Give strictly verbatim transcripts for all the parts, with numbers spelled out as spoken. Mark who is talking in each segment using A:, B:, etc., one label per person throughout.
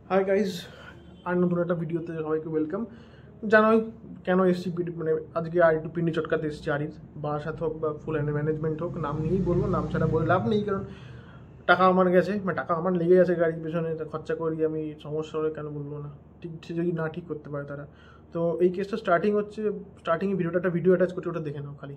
A: Hi guys, আর নতুন একটা ভিডিওতে সবাইকে ওয়েলকাম। জানোই কেন এসছি, মানে আজকে আর একটু পিন্ডি চটকাতে এসেছি আরির বাসাত হোক বা ফুল অ্যান্ড ম্যানেজমেন্ট হোক, নাম নিয়েই বলবো, নাম ছাড়া বলে লাভ নেই। কারণ টাকা আমার গেছে, মানে টাকা আমার লেগে গেছে গাড়ির পেছনে, খরচা করি আমি, সমস্যা হলে কেন বলবো না, ঠিক যদি না ঠিক করতে পারে তারা। তো এই কেসটা স্টার্টিং হচ্ছে, স্টার্টিংয়ে ভিডিওটা একটা ভিডিও অ্যাটাচ করছে, ওটা দেখে নাও খালি।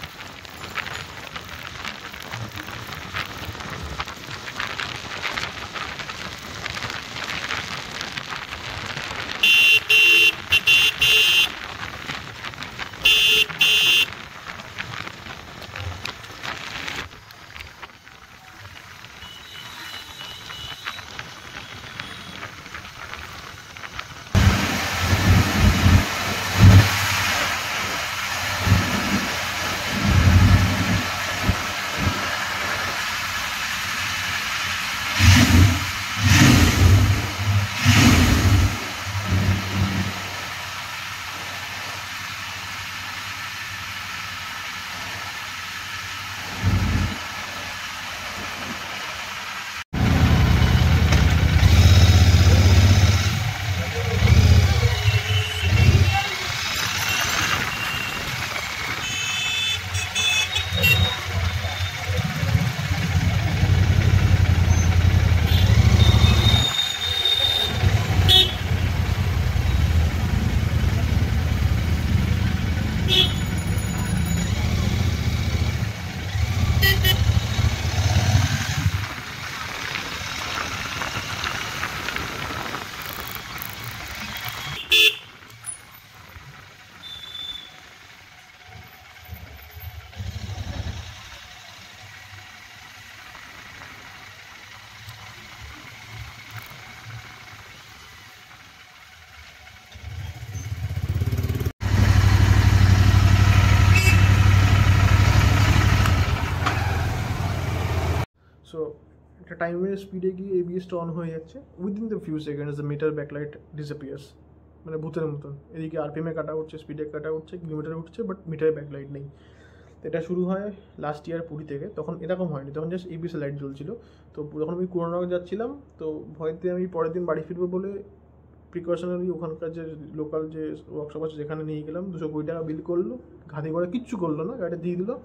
A: সো একটা টাইমের স্পিডে গিয়ে এবিএসটা অন হয়ে যাচ্ছে, within the few seconds the meter backlight disappears, মানে ভূতের মতন। এদিকে আরপিএমে কাটা উঠছে, স্পিডে কাটা উঠছে, কিলোমিটারে উঠছে, বাট মিটারে ব্যাকলাইট নেই। এটা শুরু হয় লাস্ট ইয়ার পুরী থেকে, তখন এরকম হয়নি, তখন জাস্ট এবিএস লাইট জ্বলছিল। তো যখন আমি কুড়ানগর যাচ্ছিলাম, তো ভয়তে আমি পরের দিন বাড়ি ফিরবো বলে প্রিকশনারি ওখানকার যে লোকাল যে ওয়ার্কশপ আছে যেখানে নিয়ে গেলাম, দুশো কুড়ি টাকা বিল করলো, ঘাতি করে কিচ্ছু করলো না, গাড়িটা দিয়ে দিল।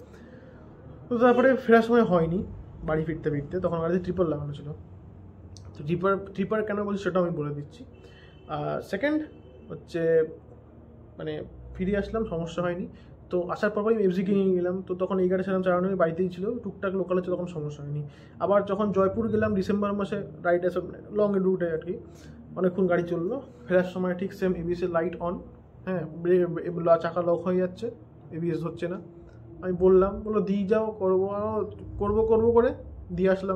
A: তো তারপরে ফেরার সময় হয়নি, বাড়ি ফিরতে ফিরতে তখন গাড়িতে ট্রিপার লাগানো ছিল। তো ট্রিপার ট্রিপার কেন বলছি সেটা আমি বলে দিচ্ছি। সেকেন্ড হচ্ছে, মানে ফিরে আসলাম, সমস্যা হয়নি। তো আসার পর আমি এফজিকে নিয়ে গেলাম, তো তখন এই গাড়ি ছিলাম চালানো বাড়িতেই ছিল, টুকটাক লোকাল হচ্ছে, তখন সমস্যা হয়নি। আবার যখন জয়পুর গেলাম ডিসেম্বর মাসে, রাইড আসে লং রুটে আর কি, অনেকক্ষণ গাড়ি চললো, ফেরার সময় ঠিক সেম এবিএসের লাইট অন, হ্যাঁ চাকা লক হয়ে যাচ্ছে, এবিএস হচ্ছে না। আমি বললাম, বললো দিয়ে যাও, করবো করবো করবো করে দিয়ে আসলাম,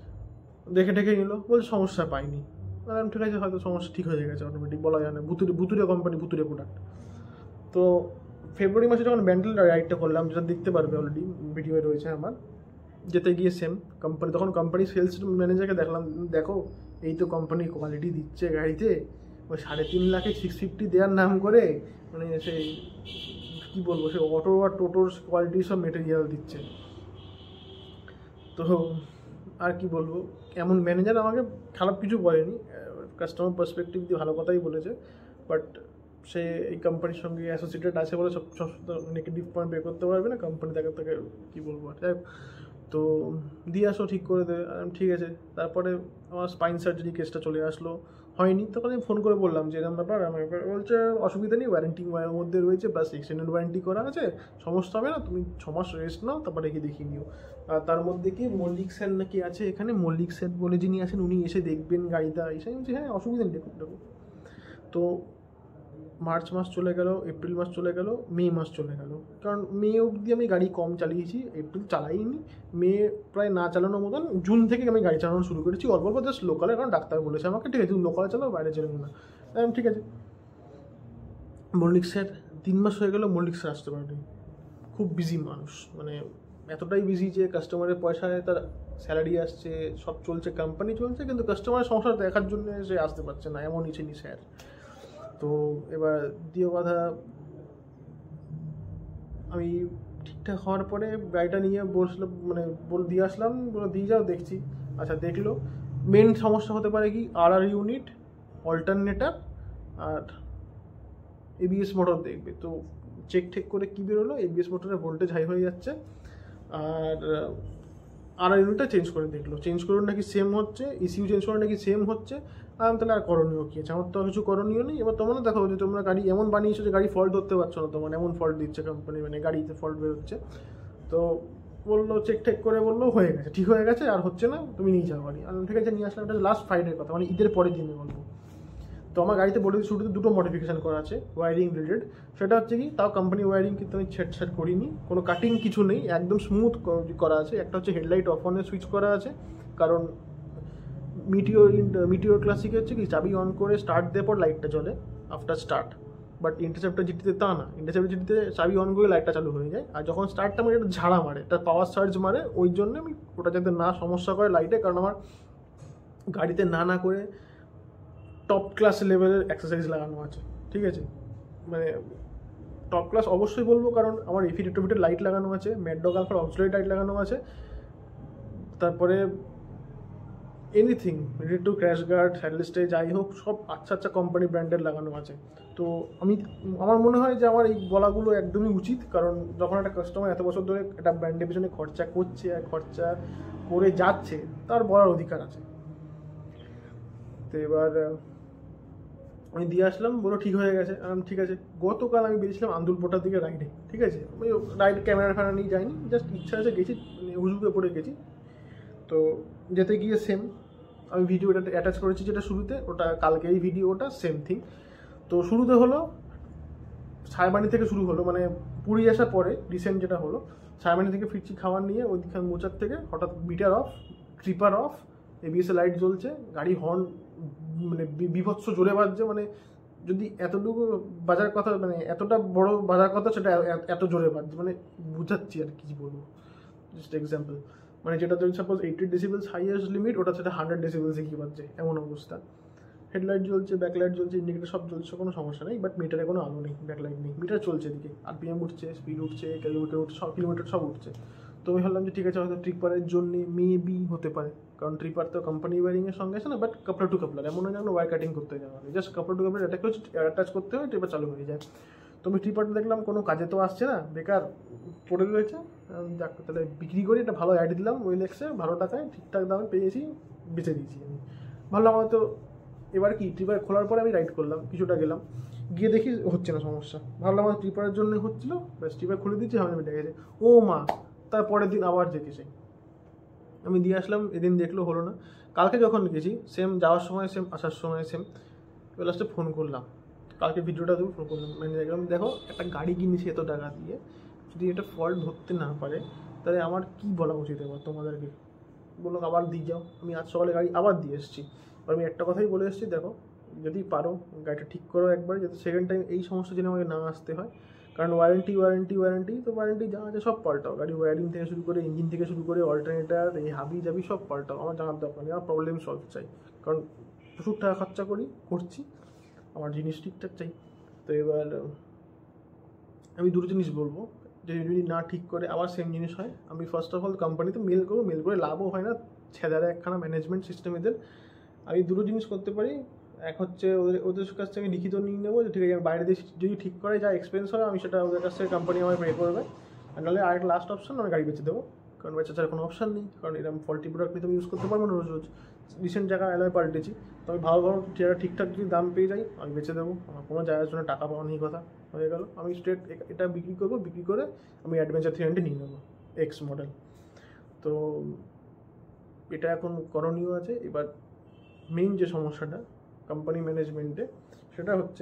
A: দেখে ঠেকে নিল, বলছে সমস্যা পাইনি। বললাম ঠিক আছে, হয়তো সমস্যা ঠিক হয়ে গেছে, অটোমেটিক বলা যায় না, ভুতুরে ভুতুরে কোম্পানি, ভুতুরে প্রোডাক্ট। তো ফেব্রুয়ারি মাসে যখন ব্যান্ডেল রাইডটা করলাম, যেটা দেখতে পারবে অলরেডি ভিডিওয়ে রয়েছে আমার, যেতে গিয়ে সেম কোম্পানি, তখন কোম্পানি সেলস ম্যানেজারকে দেখলাম, দেখো এই তো কোম্পানি কোয়ালিটি দিচ্ছে গাড়িতে, ওই সাড়ে তিন লাখে সিক্স ফিফটি দেওয়ার নাম করে, মানে সেই কী বলবো, সে অটো আর টোটোর কোয়ালিটির সব মেটেরিয়াল দিচ্ছে। তো আর কি বলবো, এমন ম্যানেজার আমাকে খারাপ কিছু বলেনি, কাস্টমার পার্সপেক্টিভ দিয়ে ভালো কথাই বলেছে, বাট সে এই কোম্পানির সঙ্গে অ্যাসোসিয়েটেড আছে বলে সব সব নেগেটিভ পয়েন্ট বের করতে পারবে না, কোম্পানি তাকে তাকে কী বলবো। যাই হোক, তো দিয়ে আসো, ঠিক করে দেবে, ঠিক আছে। তারপরে আমার স্পাইন সার্জারি কেসটা চলে আসলো, হয়নি, তখন আমি ফোন করে বললাম যে এরকম ব্যাপার, আমার বলছে অসুবিধা নেই, ওয়ারেন্টি মধ্যে রয়েছে, প্লাস এক্সটেন্ডেড ওয়ারেন্টি করা আছে, সমস্যা হবে না, তুমি ছ মাস রেস্ট নাও, তারপরে রেখে দেখিয়ে নিও। আর তার মধ্যে কি মল্লিক স্যার নাকি আছে এখানে, মল্লিক স্যার বলে যিনি আছেন, উনি এসে দেখবেন গাড়িটা, এসে বলছি হ্যাঁ অসুবিধা নেই, দেখুন দেখুন। তো মার্চ মাস চলে গেল, এপ্রিল মাস চলে গেল, মে মাস চলে গেল, কারণ মে অবধি আমি গাড়ি কম চালিয়েছি, এপ্রিল চালাইনি, মে প্রায় না চালানোর মতন, জুন থেকে আমি গাড়ি চালানো শুরু করেছি অল্প অল্প, জাস্ট লোকালে, কারণ ডাক্তার বলেছে আমাকে ঠিক আছে তুমি লোকালে চালাও, বাইরে চালাবো না, ঠিক আছে। মল্লিক স্যার তিন মাস হয়ে গেল, মল্লিক স্যার আসতে পারেনি, খুব বিজি মানুষ, মানে এতটাই বিজি যে কাস্টমারের পয়সায় তার স্যালারি আসছে, সব চলছে, কোম্পানি চলছে, কিন্তু কাস্টমারের সংসার দেখার জন্য সে আসতে পারছে না, এমনই ছিনি স্যার। তো এবার দ্বিতীয় কথা, আমি ঠিকঠাক হওয়ার পরে গাড়িটা নিয়ে বসলাম, মানে বল দিয়ে আসলাম, বলে দিয়ে যাও দেখছি। আচ্ছা দেখলো, মেন সমস্যা হতে পারে কি, আর আর ইউনিট অল্টারনেটার আর এবিএস মোটর দেখবে। তো চেক ঠেক করে কী বেরোলো, এবিএস মোটরের ভোল্টেজ হাই হয়ে যাচ্ছে, আর আর ইউনিটটা চেঞ্জ করে দেখলো, চেঞ্জ করে নাকি সেম হচ্ছে, ইসিউ চেঞ্জ করে নাকি সেম হচ্ছে। আমি তাহলে আর করণীয় কী আছে, আমার তো কিছু করণীয় নেই। এবার তোমরা দেখো যে তোমরা গাড়ি এমন বানিয়েছো যে গাড়ি ফল্ট ধরতে পারছো না, তোমার এমন ফল্ট দিচ্ছে কোম্পানি, মানে গাড়িতে ফল্ট বেরোচ্ছে। তো বললো চেক টেক করে বললো হয়ে গেছে, ঠিক হয়ে গেছে, আর হচ্ছে না, তুমি নিয়ে যাও গাড়ি। আমি ঠিক আছে নিয়ে আসলাম। এটা লাস্ট ফ্রাইডের কথা, মানে ঈদের পরের দিনের গল্প। তো আমার গাড়িতে বলে শুরুতে দুটো মডিফিকেশান করা আছে ওয়ারিং রিলেটেড। সেটা হচ্ছে কি, তাও কোম্পানি ওয়ারিং কিন্তু আমি ছেটছাট করিনি, কোনো কাটিং কিছু নেই, একদম স্মুথ করা আছে। একটা হচ্ছে হেডলাইট অফ অনে সুইচ করা আছে, কারণ মিটিওর মিটিওর ক্লাসিকে হচ্ছে কি চাবি অন করে স্টার্ট দেওয়ার পর লাইটটা জ্বলে আফটার স্টার্ট, বাট ইন্টারসেপ্টার জিটিতে তা না, ইন্টারসেপ্টার জিটিতে চাবি অন করে লাইটটা চালু হয়ে যায়, আর যখন স্টার্টটা আমার একটা ঝাড়া মারে, একটা পাওয়ার সার্জ মারে, ওই জন্য আমি ওটা যাতে না সমস্যা করে লাইটে, কারণ আমার গাড়িতে না না করে টপ ক্লাস লেভেলের এক্সারসাইজ লাগানো আছে, ঠিক আছে। মানে টপ ক্লাস অবশ্যই বলবো, কারণ আমার এফি রেট্রোফিটের লাইট লাগানো আছে, ম্যাডডগ আলফার অক্সিলারি লাইট লাগানো আছে, তারপরে anything related to crash guard, হ্যান্ডলিস্টে যাই হোক, সব আচ্ছা আচ্ছা কোম্পানি ব্র্যান্ডের লাগানো আছে। তো আমি আমার মনে হয় যে আমার এই বলাগুলো একদমই উচিত, কারণ যখন একটা কাস্টমার এত বছর ধরে একটা ব্র্যান্ডের পিছনে খরচা করছে আর খরচা করে যাচ্ছে, তার বলার অধিকার আছে। তো এবার আমি দিয়ে আসলাম, বলো ঠিক হয়ে গেছে। ঠিক আছে, গতকাল আমি বেরিয়েছিলাম আন্দুলপোটার দিকে রাইডে, ঠিক আছে। আমি রাইড ক্যামেরা ফ্যামেরা নিয়ে যাইনি, জাস্ট ইচ্ছা আছে গেছি, মানে হুজুকে পড়ে গেছি। তো যেতে গিয়ে সেম আমি ভিডিওটা অ্যাটাচ করেছি যেটা শুরুতে, ওটা কালকে এই ভিডিওটা সেম থিং। তো শুরুতে হলো ছায়াবানি থেকে শুরু হলো, মানে পুরী আসার পরে রিসেন্ট যেটা হলো, ছায়াবানি থেকে ফিরছি খাবার নিয়ে, ওইদিকে মোচার থেকে হঠাৎ বিটার অফ, ট্রিপার অফ, এবিএসএ লাইট জ্বলছে, গাড়ি হর্ন মানে বিভৎস জোরে বাজছে, মানে যদি এতটুকু বাজার কথা, মানে এতটা বড় বাজার কথা, সেটা এত জোরে বাজছে, মানে বুঝাচ্ছি আর কি বলবো, জাস্ট এক্সাম্পল। মানে যেটা যদি suppose eighty decibels highest limit, ওটা সেটা হান্ড্রেড ডেসিবেলসে কি বাজছে, এমন অবস্থা। হেডলাইট জ্বলছে, ব্যাকলাইট জ্বলছে, ইন্ডিকেটার সব জ্বলছে, কোনো সমস্যা নেই, বাট মিটারে কোনো আলো নেই, ব্যাকলাইট নেই, মিটার চলছে এদিকে, আরপিএম উঠছে, স্পিড উঠছে, কিলোমিটার উঠছে, সব কিলোমিটার সব উঠছে। তো আমি ভাবলাম যে ঠিক আছে, হয়তো ট্রিপারের জন্য মেবি হতে পারে, কারণ ট্রিপার তো কোম্পানি ওয়ারিংয়ের সঙ্গে আছে না, বাট কাপলার টু কাপলার, এমন হয় যেন ওয়ার কাটিং করতে হয়, just coupler to coupler attach করতে হয়, ট্রিপার চালু হয়ে যায়। তো আমি ট্রিপারটা দেখলাম কোনো কাজে তো আসছে না, বেকার পড়ে রয়েছে, দেখ তাহলে বিক্রি করি, একটা ভালো অ্যাড দিলাম ওয়েলেক্সে, ভালো টাকায় ঠিকঠাক দামে পেয়েছি, বেচে দিয়েছি আমি। ভাবলাম হয়তো এবার কি ট্রিপার খোলার পরে আমি রাইড করলাম, কিছুটা গেলাম, গিয়ে দেখি হচ্ছে না সমস্যা, ভাবলাম আমার ট্রিপারের জন্য হচ্ছিলো, ব্যাস ট্রিপার খুলে দিচ্ছি, আমি মিটে গেছে। ও মা, তারপরের দিন আবার যেতে চাই, আমি দিয়ে আসলাম, এদিন দেখলো হলো না। কালকে যখন গেছি সেম, যাওয়ার সময় সেম, আসার সময় সেম, লাস্টে ফোন করলাম, কালকে ভিডিওটা দেবো, ফোন করলাম, মানে দেখলাম দেখো একটা গাড়ি কিনেছি এত টাকা দিয়ে, যদি এটা ফল্ট ধরতে না পারে তাহলে আমার কী বলা উচিত এবার তোমাদেরকে। বললো আবার দিয়ে যাও। আমি আজ সকালে গাড়ি আবার দিয়ে এসেছি, আর আমি একটা কথাই বলে এসেছি, দেখো যদি পারো গাড়িটা ঠিক করো একবার, যাতে সেকেন্ড টাইম এই সমস্যা যেন আমাকে না আসতে হয়, কারণ ওয়ারেন্টি ওয়ারেন্টি ওয়ারেন্টি তো ওয়ারেন্টি যা আছে সব পাল্টাও, গাড়ি ওয়ারিং থেকে শুরু করে, ইঞ্জিন থেকে শুরু করে, অল্টারনেটার, এই হাবি জাবি সব পাল্টাও, আমার জানার দরকার নেই, আমার প্রবলেম সলভ চাই, কারণ প্রচুর টাকা খরচা করি করছি, আমার জিনিস ঠিকঠাক চাই। তো এবার আমি দুটো জিনিস বলবো, যে যদি না ঠিক করে আবার সেম জিনিস হয়, আমি ফার্স্ট অফ অল কোম্পানিতে মেল করবো, মেল করে লাভও হয় না, ছেদারা একখানা ম্যানেজমেন্ট সিস্টেম এদের। আমি দুটো জিনিস করতে পারি, এক হচ্ছে ওদের ওদের কাছ থেকে লিখিত নিয়ে নেবো যে ঠিক আছে, আমি বাইরে দিয়ে যদি ঠিক করে যা এক্সপেন্স হয় আমি সেটা ওদের কাছ থেকে কোম্পানি আমায় পে করবে, আর নাহলে আরেকটা লাস্ট অপশন আমি গাড়ি বেঁচে দেবো, কারণ বেচা ছাড়া কোনো অপশান নেই, কারণ এরকম ফল্টি প্রোডাক্ট নিয়ে তুমি ইউজ করতে পারবো না রোজ রোজ। রিসেন্ট জায়গায় অ্যালয় পাল্টেছি, তো আমি ভালো ভালো যেটা ঠিকঠাক যদি দাম পেয়ে যাই আমি বেঁচে দেবো, আমার কোনো জায়গার জন্য টাকা পাওয়া নেই, কথা হয়ে গেল। আমি স্ট্রেট এটা বিক্রি করবো, বিক্রি করে আমি অ্যাডভেঞ্চার থ্রি হান্ড্রেড নিয়ে নেবো এক্স মডেল। তো এটা এখন করণীয় আছে। এবার মেইন যে সমস্যাটা কোম্পানি ম্যানেজমেন্টে, সেটা হচ্ছে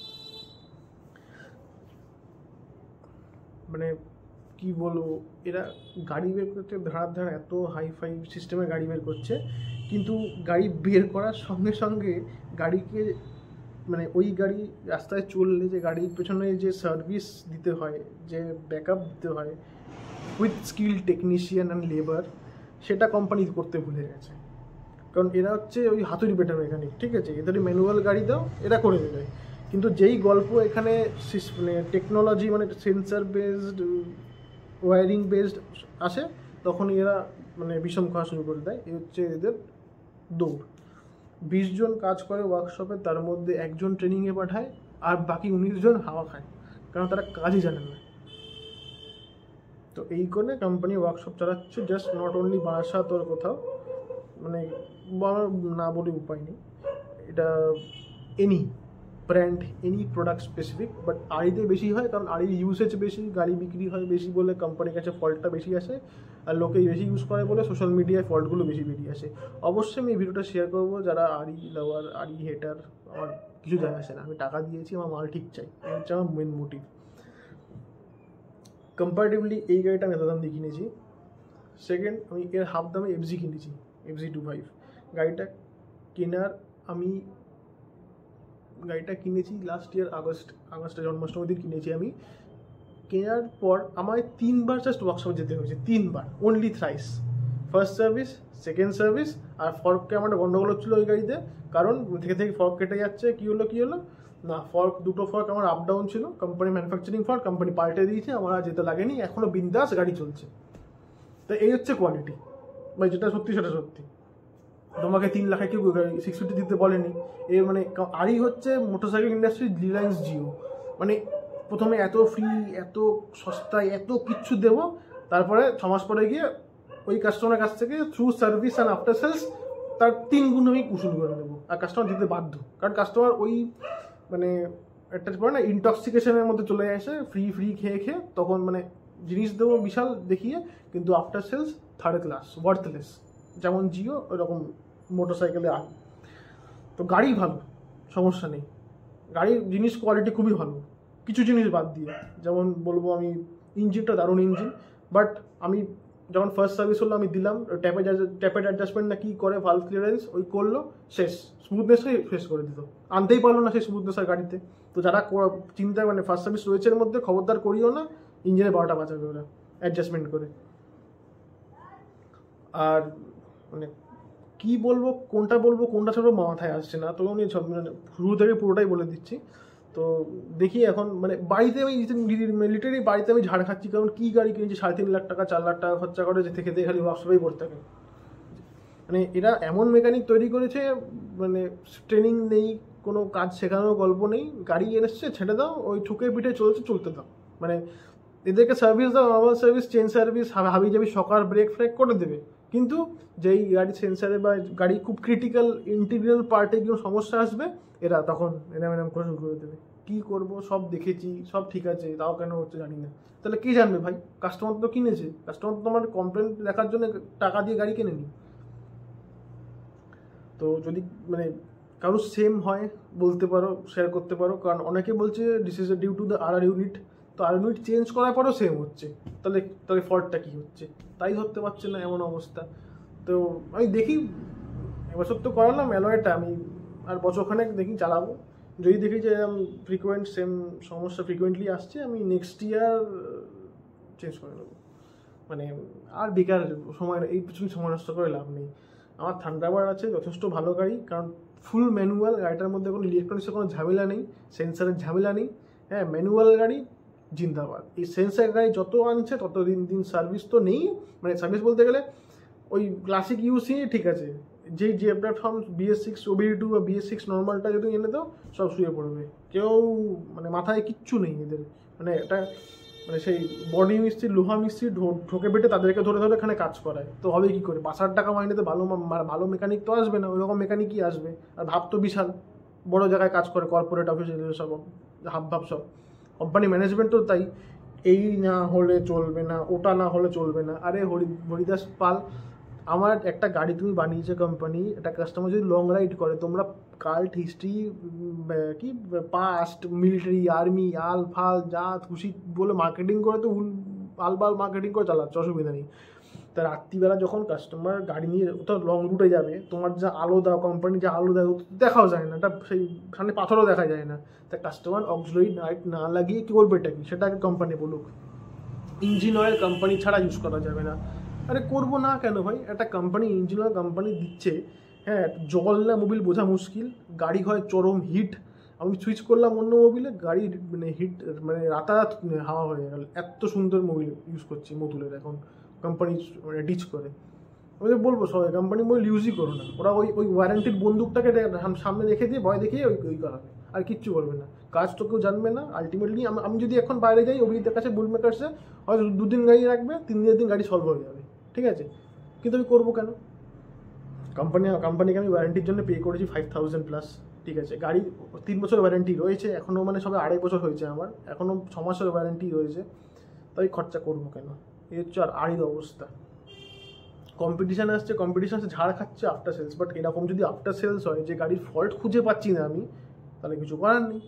A: মানে কি বলবো, এরা গাড়ি বের করতে ধার ধার এত হাই ফাই সিস্টেমে গাড়ি বের করছে, কিন্তু গাড়ি বের করার সঙ্গে সঙ্গে গাড়িকে মানে ওই গাড়ি রাস্তায় চললে যে গাড়ির পেছনে যে সার্ভিস দিতে হয়, যে ব্যাকআপ দিতে হয় with skill technician and labour, সেটা কোম্পানি করতে ভুলে গেছে। কারণ এরা হচ্ছে ওই হাতুড়ি পেটা মেকানিক, ঠিক আছে, এদের ম্যানুয়াল গাড়ি দাও এরা করে দেবে, কিন্তু যেই গল্প এখানে মানে টেকনোলজি মানে সেন্সার বেসড ওয়ারিং বেসড আসে, তখন এরা মানে বিষম খাওয়া শুরু করে দেয়। এই হচ্ছে এদের দৌড়। বিশ জন কাজ করে ওয়ার্কশপে, তার মধ্যে একজন ট্রেনিংয়ে পাঠায় আর বাকি উনিশ জন হাওয়া খায়, কারণ তারা কাজই জানেন না। তো এই করে কোম্পানি ওয়ার্কশপ চালাচ্ছে, জাস্ট নট অনলি বারাসাত ওর কোথাও, মানে না বলে উপায় নেই, এটা any brand any product specific. But আড়িতে বেশি হয়, কারণ আড়ির ইউসেজ বেশি, গাড়ি বিক্রি হয় বেশি বলে কোম্পানির কাছে ফল্টটা বেশি আসে, আর লোকে বেশি ইউজ করে বলে সোশ্যাল মিডিয়ায় ফল্টগুলো বেশি বেরিয়ে আসে। অবশ্যই আমি এই ভিডিওটা শেয়ার করবো, যারা আড়ি লাভার, আড়ি হেটার, আমার কিছু যায় আসে না, আমি টাকা দিয়েছি, আমার মাল ঠিক চাই, এই হচ্ছে আমার মেন মোটিভ। কম্পারেটিভলি এই গাড়িটা আমি এত দাম দিয়ে কিনেছি। সেকেন্ড, আমি এর হাফ দামে এফজি কিনেছি, এফজি টু ফাইভ গাড়িটা কেনার আমি গাড়িটা কিনেছি লাস্ট ইয়ার আগস্ট আগস্টে জন্মাষ্টমীর দিন কিনেছি আমি। কেনার পর আমায় তিনবার জাস্ট ওয়ার্কশপে যেতে হয়েছে, তিনবার, only thrice. First service, second service, আর ফর্ককে আমার একটা গন্ডগোল হচ্ছিলো ওই গাড়িতে, কারণ থেকে থেকে ফর্ক কেটে যাচ্ছে। কী হলো কী হলো না, ফর্ক দুটো ফর্ক আমার আপ ডাউন ছিল, কোম্পানি ম্যানুফ্যাকচারিং ফর্ক, কোম্পানি পাল্টে দিয়েছে, আমার আর যেতে লাগেনি, এখনও বিন্দাস গাড়ি চলছে। তো এই হচ্ছে কোয়ালিটি, মানে যেটা সত্যি সেটা সত্যি। তোমাকে তিন লাখে কেউ সিক্স ফিফটি দিতে বলেনি। এ মানে আরই হচ্ছে মোটরসাইকেল ইন্ডাস্ট্রি রিলায়েন্স জিও, মানে প্রথমে এত ফ্রি, এত সস্তায়, এত কিচ্ছু দেবো, তারপরে ছ মাস পরে গিয়ে ওই কাস্টমারের কাছ থেকে through service and after sales তার তিন গুণ আমি উসুল করে দেবো, আর কাস্টমার দিতে বাধ্য, কারণ কাস্টমার ওই মানে একটা পরে না ইনটক্সিকেশনের মধ্যে চলে আসে, ফ্রি ফ্রি খেয়ে খেয়ে, তখন মানে জিনিস দেবো বিশাল দেখিয়ে, কিন্তু after sales third class, worthless, যেমন জিও ওরকম মোটরসাইকেলে আগে। তো গাড়ি ভালো, সমস্যা নেই, গাড়ির জিনিস কোয়ালিটি খুবই ভালো, কিছু জিনিস বাদ দিয়ে, যেমন বলবো আমি ইঞ্জিনটা দারুণ ইঞ্জিন, বাট আমি যখন ফার্স্ট সার্ভিস হলো আমি দিলাম, ট্যাপেড ট্যাপেড অ্যাডজাস্টমেন্ট না কি করে, ভালভ ক্লিয়ারেন্স ওই করলো, শেষ, স্মুথনেসটাই শেষ করে দিত, আনতেই পারলো না সেই স্মুথনেস আর গাড়িতে। তো যারা চিন্তায় মানে ফার্স্ট সার্ভিস রয়েছে এর মধ্যে, খবরদার করিও না, ইঞ্জিনে বারোটা বাঁচাবে ওরা অ্যাডজাস্টমেন্ট করে। আর মানে কী বলবো, কোনটা বলবো কোনটা ছাড়বো মাথায় আসছে না, তো আমি মানে শুরু থেকে পুরোটাই বলে দিচ্ছি। তো দেখি এখন মানে বাড়িতে আমি লিটারি বাড়িতে আমি ঝাড় খাচ্ছি, কারণ কী গাড়ি কিনেছি সাড়ে তিন লাখ টাকা চার লাখ টাকা খরচা করে, যেতে খেতে খালি ওয়ার্কশপেই পড়তে থাকে। মানে এরা এমন মেকানিক তৈরি করেছে, মানে ট্রেনিং নেই, কোনো কাজ শেখানোর গল্প নেই, গাড়ি এনেছে ছেড়ে দাও, ওই ঠুকে পিঠে চলছে, চলতে দাও। মানে এদেরকে সার্ভিস দাও, নর্মাল সার্ভিস, চেন সার্ভিস, হাবি যাবি সকাল ব্রেক ফ্রেক করে দেবে, কিন্তু যেই গাড়ির সেন্সারে বা গাড়ি খুব ক্রিটিক্যাল ইন্টিগ্রাল পার্টে কোনো সমস্যা আসবে, এরা তখন এরম এরম করে শুরু করে দেবে। কী করবো, সব দেখেছি, সব ঠিক আছে, তাও কেন হচ্ছে জানি না। তাহলে কে জানবে ভাই, কাস্টমার তো কিনেছে, কাস্টমার তো আমার কমপ্লেন দেখার জন্য টাকা দিয়ে গাড়ি কিনে নি। তো যদি মানে কারো সেম হয় বলতে পারো, শেয়ার করতে পারো, কারণ অনেকে বলছে this is due to the R R unit, তো আর ইউনিট চেঞ্জ করার পরেও সেম হচ্ছে, তাহলে তাহলে ফল্টটা কী হচ্ছে, তাই ধরতে পারছে না, এমন অবস্থা। তো আমি দেখি, এবছর তো করালাম অ্যালয়েটা, আমি আর বছরখানেক দেখি চালাবো, যদি দেখি যে ফ্রিকোয়েন্ট সেম সমস্যা ফ্রিকোয়েন্টলি আসছে, আমি নেক্সট ইয়ার চেঞ্জ করে নেবো। মানে আর বেকার সময়, এই পিছনে সময় নষ্ট করে লাভ নেই। আমার থান্ডারবার্ড আছে, যথেষ্ট ভালো গাড়ি, কারণ ফুল ম্যানুয়াল, গাড়িটার মধ্যে কোনো ইলেকট্রনিক্সের কোনো ঝামেলা নেই, সেন্সারের ঝামেলা নেই, হ্যাঁ ম্যানুয়াল গাড়ি জিন্দাবাদ। এই সেন্সার গাড়ি যত আনছে তত দিন দিন সার্ভিস তো নেই, মানে সার্ভিস বলতে গেলে ওই ক্লাসিক ইউসি ঠিক আছে, যেই যে platform BS six OBD two বা বিএস সিক্স নর্মালটা যদি এনে দাও সব শুয়ে পড়বে, কেউ মানে মাথায় কিচ্ছু নেই এদের, মানে এটা মানে সেই বডি মিস্ত্রি, লোহা মিস্ত্রি ঢোকে বেটে তাদেরকে ধরে ধরে এখানে কাজ করায়, তো হবে কী করে, পাঁচ হাজার টাকা মাইনেতে ভালো ভালো মেকানিক তো আসবে না, ওইরকম মেকানিকই আসবে। আর ভাব তো বিশাল বড় জায়গায় কাজ করে, কর্পোরেট অফিসে সব হাব ভাব সব, কোম্পানি ম্যানেজমেন্ট তো তাই, এই না হলে চলবে না, ওটা না হলে চলবে না। আরে হরি হরিদাস পাল, আমার একটা গাড়ি তুমি বানিয়েছো কোম্পানি, একটা কাস্টমার যদি লং রাইড করে, তোমরা কাল্ট হিস্ট্রি কি পাস্ট মিলিটারি আর্মি আল ফাল যা খুশি বলে মার্কেটিং করে, তো আলবাল মার্কেটিং করে চালাচ্ছ, অসুবিধা নেই। তা রাত্রিবেলা যখন কাস্টমার গাড়ি নিয়ে কোথাও লং রুটে যাবে, তোমার যা আলো দাও, কোম্পানি যা আলো দেয় দেখাও যায় না, এটা সেই সামনে পাথরও দেখা যায় না। তা কাস্টমার অক্সিলারি লাইট না লাগিয়ে কী করবে, এটা কি সেটাকে কোম্পানি বলুক। ইঞ্জিন অয়েল কোম্পানি ছাড়া ইউজ করা যাবে না। আরে করবো না কেন ভাই, একটা কোম্পানি ইঞ্জিন অয়েল কোম্পানি দিচ্ছে, হ্যাঁ জল না মোবিল বোঝা মুশকিল, গাড়ি হয় চরম হিট, আমি সুইচ করলাম অন্য মোবিলে, গাড়ি মানে হিট মানে রাতারাত হাওয়া হয়ে গেল, এত সুন্দর মোবিল ইউজ করছি মতুলের এখন কোম্পানি মানে ডিচ করে। আমি তো বলবো সবাই কোম্পানি মোবাইল ইউজই করো না, ওরা ওই ওই ওয়ারেন্টির বন্দুকটাকে সামনে রেখে দিয়ে ভয় দেখিয়ে ওই ওই করাবে, আর কিচ্ছু করবে না, কাজ তো কেউ জানবে না। আলটিমেটলি আমি যদি এখন বাইরে যাই অভিজিতের কাছে বুল মেকার্সে, হয়তো দুদিন গাড়ি রাখবে, তিন দিনের দিন গাড়ি সলভ হয়ে যাবে, ঠিক আছে, কিন্তু আমি করবো কেন? কোম্পানি কোম্পানিকে আমি ওয়ারেন্টির জন্য পে করেছি ফাইভ থাউজেন্ড প্লাস, ঠিক আছে, গাড়ি তিন বছর ওয়ারেন্টি রয়েছে এখনও, মানে সবে আড়াই বছর হয়েছে আমার, এখনও ছ মাসের ওয়ারেন্টি রয়েছে, তাই খরচা করবো কেন? এই হচ্ছে আর আড়ির অবস্থা। কম্পিটিশান আসছে, কম্পিটিশান আসছে, ঝাড় খাচ্ছে আফটার সেলস, বাট এরকম যদি আফটার সেলস হয় যে গাড়ির ফল্ট খুঁজে পাচ্ছি না আমি, তাহলে কিছু করার নেই।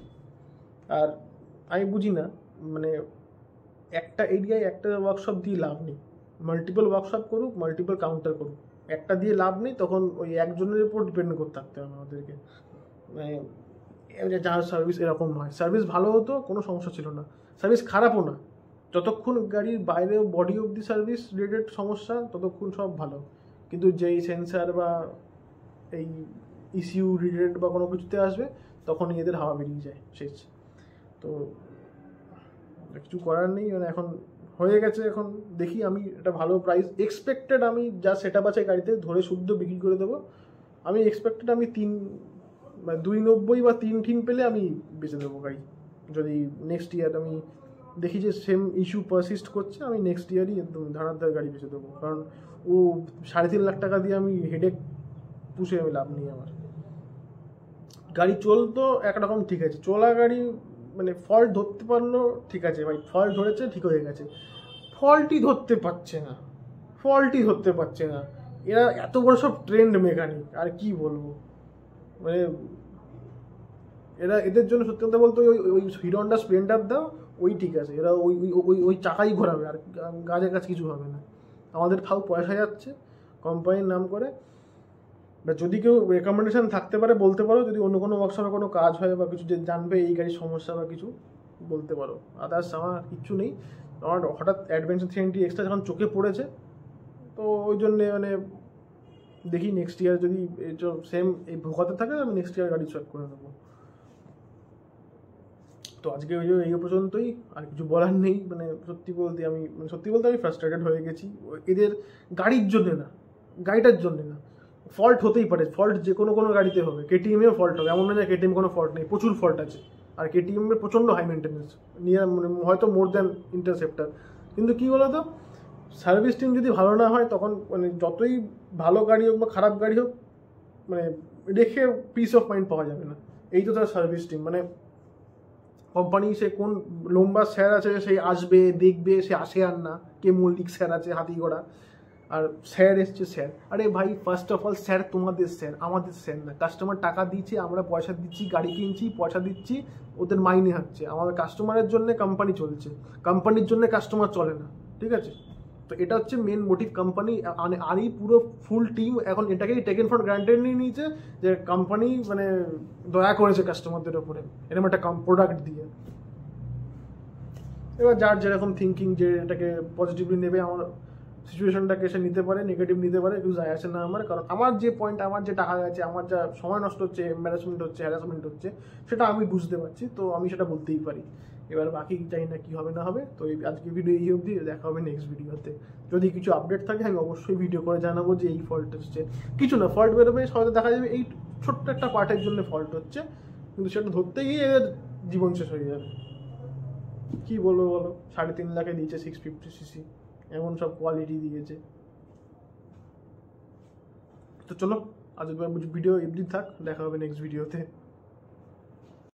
A: আর আমি বুঝি না, মানে একটা এরিয়ায় একটা ওয়ার্কশপ দিয়ে লাভ নেই, মাল্টিপল ওয়ার্কশপ করুক, মাল্টিপল কাউন্টার করুক, একটা দিয়ে লাভ নেই, তখন ওই একজনের উপর ডিপেন্ড করতে থাকতে হবে আমাদেরকে। মানে যার সার্ভিস এরকম হয়, সার্ভিস ভালো হতো কোনো সমস্যা ছিল না, সার্ভিস খারাপও না, যতক্ষণ গাড়ির বাইরে body of the service related সমস্যা ততক্ষণ সব ভালো, কিন্তু যেই সেন্সার বা এই ইসিউ রিলেটেড বা কোনো কিছুতে আসবে তখন এদের হাওয়া বেরিয়ে যায় শেষ। তো কিছু করার নেই, মানে এখন হয়ে গেছে, এখন দেখি আমি একটা ভালো প্রাইস এক্সপেক্টেড, আমি যা সেট আপ আছে গাড়িতে ধরে শুদ্ধ বিক্রি করে দেবো। আমি এক্সপেক্টেড আমি তিন দুই নব্বই বা তিন ঠিন পেলে আমি বেচে দেবো গাড়ি, যদি নেক্সট ইয়ার আমি দেখি যে সেম ইস্যু পারসিস্ট করছে, আমি নেক্সট ইয়ারই একদম ধারাধার গাড়ি বেচে দেবো, কারণ ও সাড়ে তিন লাখ টাকা দিয়ে আমি হেডেক পুষে আমি লাভ নেই আমার। গাড়ি চলতো একরকম ঠিক আছে, চলা গাড়ি মানে ফল্ট ধরতে পারলো ঠিক আছে ভাই, ফল্ট ধরেছে ঠিক হয়ে গেছে, ফল্টই ধরতে পারছে না, ফল্টই ধরতে পারছে না, এরা এত বড় সব ট্রেন্ড মেকানিক, আর কি বলবো, মানে এরা এদের জন্য সত্যি কথা বলতে ওই ওই হিরো হন্ডা স্প্লেন্ডার দাও, ওই ঠিক আছে, এরা ওই ওই ওই চাকাই ঘোরাবে, আর গাছের কাছে কিছু হবে না, আমাদের ফাউ পয়সা যাচ্ছে কোম্পানির নাম করে। বা যদি কেউ রেকমেন্ডেশন থাকতে পারে বলতে পারো, যদি অন্য কোনো ওয়ার্কশপে কোনো কাজ হয় বা কিছু যে জানবে এই গাড়ির সমস্যা বা কিছু বলতে পারো, আদার্স আমার কিচ্ছু নেই। আমার হঠাৎ অ্যাডভেঞ্চার থ্রি নাইনটি এক্সট্রা যখন চোখে পড়েছে, তো ওই জন্যে মানে দেখি নেক্সট ইয়ার যদি এই সেম এই ভোগাতে থাকে আমি নেক্সট ইয়ার গাড়ি চয়েস করে নেবো। তো আজকে ওই এই পর্যন্তই, আর কিছু বলার নেই, মানে সত্যি বলতে আমি মানে সত্যি বলতে আমি ফ্রাস্ট্রেটেড হয়ে গেছি এদের গাড়ির জন্যে না, গাড়িটার জন্যে না, ফল্ট হতেই পারে, ফল্ট যে কোনো কোনো গাড়িতে হবে, কেটিএমেও ফল্ট হবে, এমন না যে কেটিএম কোনো ফল্ট নেই, প্রচুর ফল্ট আছে, আর কেটিএমের প্রচণ্ড হাই মেনটেন্যান্স নিয়ে মানে হয়তো মোর দ্যান ইন্টারসেপ্টার, কিন্তু কী বলো তো, সার্ভিস টিম যদি ভালো না হয় তখন মানে যতই ভালো গাড়ি হোক বা খারাপ গাড়ি হোক, মানে রেখে পিস অফ মাইন্ড পাওয়া যাবে না। এই তো তার সার্ভিস টিম, মানে কোম্পানি সে কোন লম্বা স্যার আছে সেই আসবে দেখবে, সে আসে আর না, কে মল্লিক স্যার আছে হাতি ঘোড়া, আর স্যার এসছে স্যার, আরে ভাই ফার্স্ট অফ অল স্যার তোমাদের স্যার, আমাদের স্যার না, কাস্টমার টাকা দিচ্ছে, আমরা পয়সা দিচ্ছি, গাড়ি কিনছি, পয়সা দিচ্ছি, ওদের মাইনে হচ্ছে, আমাদের কাস্টমারের জন্য কোম্পানি চলছে, কোম্পানির জন্য কাস্টমার চলে না, ঠিক আছে। তো এটা হচ্ছে মেন মোটিভ, কোম্পানি আর এই পুরো ফুল টিম এখন এটাকেই টেকেন ফর গ্রান্টেড নিয়ে নিয়েছে যে কোম্পানি মানে দয়া করেছে কাস্টমারদের ওপরে এরকম একটা প্রোডাক্ট দিয়ে। এবার যার যেরকম থিঙ্কিং, যে এটাকে পজিটিভলি নেবে, আমার সিচুয়েশনটাকে সে নিতে পারে, নেগেটিভ নিতে পারে, কিছু যায় আসে না আমার, কারণ আমার যে পয়েন্ট, আমার যে টাকা গেছে, আমার যা সময় নষ্ট হচ্ছে, এম্বারাসমেন্ট হচ্ছে, হ্যারাসমেন্ট হচ্ছে, সেটা আমি বুঝতে পারছি, তো আমি সেটা বলতেই পারি। এবার বাকি জানি না কী হবে না হবে। তো এই আজকে ভিডিও এই অবধি, দেখা হবে নেক্সট ভিডিওতে। যদি কিছু আপডেট থাকে আমি অবশ্যই ভিডিও করে জানাবো যে এই ফল্ট হচ্ছে, কিছু না ফল্ট বেরোবে, হয়তো দেখা যাবে এই ছোট্ট একটা পার্টের জন্য ফল্ট হচ্ছে, কিন্তু সেটা ধরতে গিয়ে এদের জীবন শেষ হয়ে যাবে। কী বলবো বলো, সাড়ে তিন লাখে দিয়েছে সিক্স ফিফটি সিসি, এমন সব কোয়ালিটি দিয়েছে। তো চলো আজ ভিডিও এমনি থাক, দেখা হবে নেক্সট ভিডিওতে।